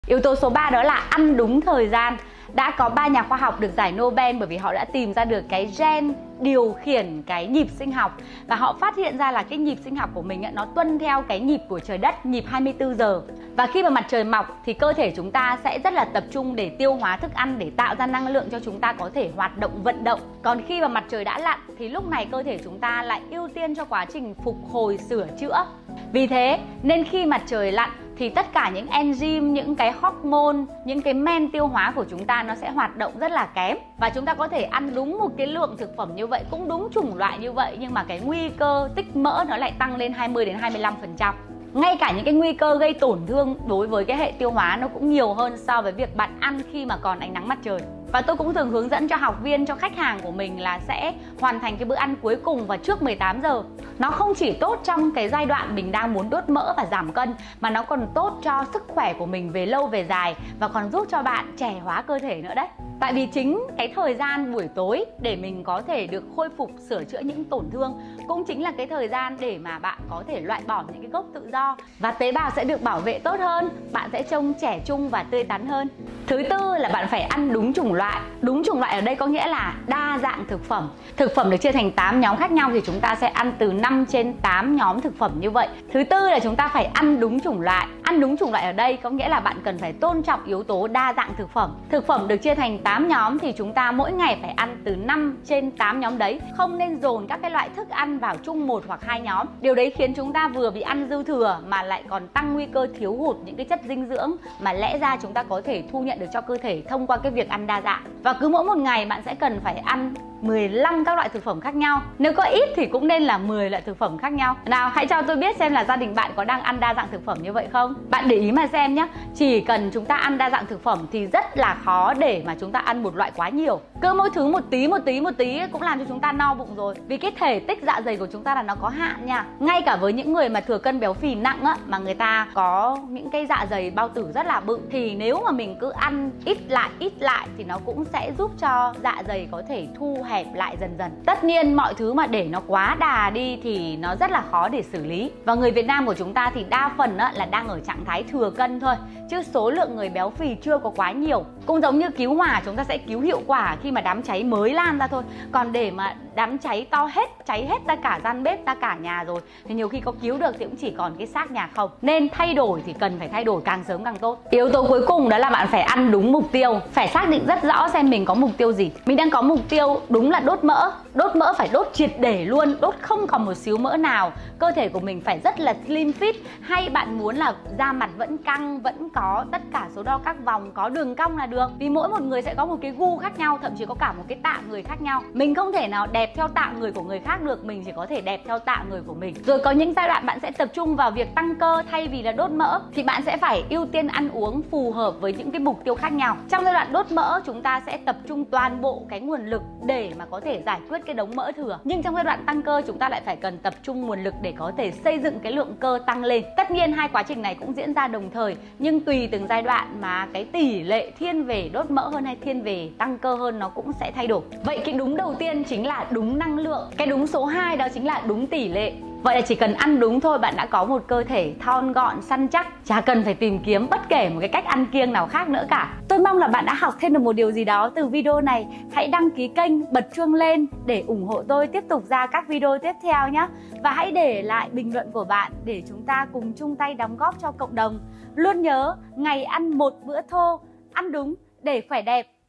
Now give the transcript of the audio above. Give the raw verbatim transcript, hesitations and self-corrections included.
Yếu tố số ba đó là ăn đúng thời gian. Đã có ba nhà khoa học được giải Nobel bởi vì họ đã tìm ra được cái gen điều khiển cái nhịp sinh học. Và họ phát hiện ra là cái nhịp sinh học của mình ấy, nó tuân theo cái nhịp của trời đất, nhịp hai mươi tư giờ. Và khi mà mặt trời mọc thì cơ thể chúng ta sẽ rất là tập trung để tiêu hóa thức ăn, để tạo ra năng lượng cho chúng ta có thể hoạt động vận động. Còn khi mà mặt trời đã lặn thì lúc này cơ thể chúng ta lại ưu tiên cho quá trình phục hồi sửa chữa. Vì thế nên khi mặt trời lặn thì tất cả những enzyme, những cái hormone, những cái men tiêu hóa của chúng ta nó sẽ hoạt động rất là kém. Và chúng ta có thể ăn đúng một cái lượng thực phẩm như vậy, cũng đúng chủng loại như vậy, nhưng mà cái nguy cơ tích mỡ nó lại tăng lên hai mươi đến hai mươi lăm phần trăm. Ngay cả những cái nguy cơ gây tổn thương đối với cái hệ tiêu hóa nó cũng nhiều hơn so với việc bạn ăn khi mà còn ánh nắng mặt trời. Và tôi cũng thường hướng dẫn cho học viên, cho khách hàng của mình là sẽ hoàn thành cái bữa ăn cuối cùng vào trước mười tám giờ. Nó không chỉ tốt trong cái giai đoạn mình đang muốn đốt mỡ và giảm cân, mà nó còn tốt cho sức khỏe của mình về lâu về dài, và còn giúp cho bạn trẻ hóa cơ thể nữa đấy. Tại vì chính cái thời gian buổi tối để mình có thể được khôi phục, sửa chữa những tổn thương cũng chính là cái thời gian để mà bạn có thể loại bỏ những cái gốc tự do, và tế bào sẽ được bảo vệ tốt hơn, bạn sẽ trông trẻ trung và tươi tắn hơn. Thứ tư là bạn phải ăn đúng chủng loại. Đúng chủng loại ở đây có nghĩa là đa dạng thực phẩm. Thực phẩm được chia thành tám nhóm khác nhau thì chúng ta sẽ ăn từ năm trên tám nhóm thực phẩm như vậy. Thứ tư là chúng ta phải ăn đúng chủng loại. Ăn đúng chủng loại ở đây có nghĩa là bạn cần phải tôn trọng yếu tố đa dạng thực phẩm. Thực phẩm được chia thành tám nhóm thì chúng ta mỗi ngày phải ăn từ năm trên tám nhóm đấy. Không nên dồn các cái loại thức ăn vào chung một hoặc hai nhóm. Điều đấy khiến chúng ta vừa bị ăn dư thừa mà lại còn tăng nguy cơ thiếu hụt những cái chất dinh dưỡng mà lẽ ra chúng ta có thể thu nhận được cho cơ thể thông qua cái việc ăn đa dạng. Và cứ mỗi một ngày bạn sẽ cần phải ăn mười lăm các loại thực phẩm khác nhau. Nếu có ít thì cũng nên là mười loại thực phẩm khác nhau. Nào, hãy cho tôi biết xem là gia đình bạn có đang ăn đa dạng thực phẩm như vậy không? Bạn để ý mà xem nhé. Chỉ cần chúng ta ăn đa dạng thực phẩm thì rất là khó để mà chúng ta ăn một loại quá nhiều. Cứ mỗi thứ một tí một tí một tí cũng làm cho chúng ta no bụng rồi. Vì cái thể tích dạ dày của chúng ta là nó có hạn nha. Ngay cả với những người mà thừa cân béo phì nặng á, mà người ta có những cái dạ dày bao tử rất là bự, thì nếu mà mình cứ ăn ít lại ít lại thì nó cũng sẽ giúp cho dạ dày có thể thu hẹp lại dần dần. Tất nhiên mọi thứ mà để nó quá đà đi thì nó rất là khó để xử lý. Và người Việt Nam của chúng ta thì đa phần á, là đang ở trạng thái thừa cân thôi, chứ số lượng người béo phì chưa có quá nhiều. Cũng giống như cứu hỏa, chúng ta sẽ cứu hiệu quả khi mà đám cháy mới lan ra thôi. Còn để mà đám cháy to hết, cháy hết ra cả gian bếp, ra cả nhà rồi thì nhiều khi có cứu được thì cũng chỉ còn cái xác nhà không. Nên thay đổi thì cần phải thay đổi càng sớm càng tốt. Yếu tố cuối cùng đó là bạn phải ăn đúng mục tiêu. Phải xác định rất rõ xem mình có mục tiêu gì. Mình đang có mục tiêu đúng là đốt mỡ. Đốt mỡ phải đốt triệt để luôn, đốt không còn một xíu mỡ nào. Cơ thể của mình phải rất là slim fit. Hay bạn muốn là da mặt vẫn căng, vẫn có tất cả số đo các vòng, có đường cong là được. Vì mỗi một người sẽ có một cái gu khác nhau, thậm chí có cả một cái tạng người khác nhau. Mình không thể nào đẹp theo tạng người của người khác được, mình chỉ có thể đẹp theo tạng người của mình. Rồi có những giai đoạn bạn sẽ tập trung vào việc tăng cơ thay vì là đốt mỡ, thì bạn sẽ phải ưu tiên ăn uống phù hợp với những cái mục tiêu khác nhau. Trong giai đoạn đốt mỡ chúng ta sẽ tập trung toàn bộ cái nguồn lực để mà có thể giải quyết cái đống mỡ thừa. Nhưng trong giai đoạn tăng cơ chúng ta lại phải cần tập trung nguồn lực để có thể xây dựng cái lượng cơ tăng lên. Tất nhiên hai quá trình này cũng diễn ra đồng thời, nhưng tùy từng giai đoạn mà cái tỷ lệ thiên về đốt mỡ hơn hay thiên về tăng cơ hơn nó cũng sẽ thay đổi. Vậy cái đúng đầu tiên chính là đúng năng lượng. Cái đúng số hai đó chính là đúng tỷ lệ. Vậy là chỉ cần ăn đúng thôi, bạn đã có một cơ thể thon gọn, săn chắc, chả cần phải tìm kiếm bất kể một cái cách ăn kiêng nào khác nữa cả. Tôi mong là bạn đã học thêm được một điều gì đó từ video này. Hãy đăng ký kênh, bật chuông lên để ủng hộ tôi tiếp tục ra các video tiếp theo nhé. Và hãy để lại bình luận của bạn để chúng ta cùng chung tay đóng góp cho cộng đồng. Luôn nhớ, ngày ăn một bữa thô, ăn đúng để khỏe đẹp.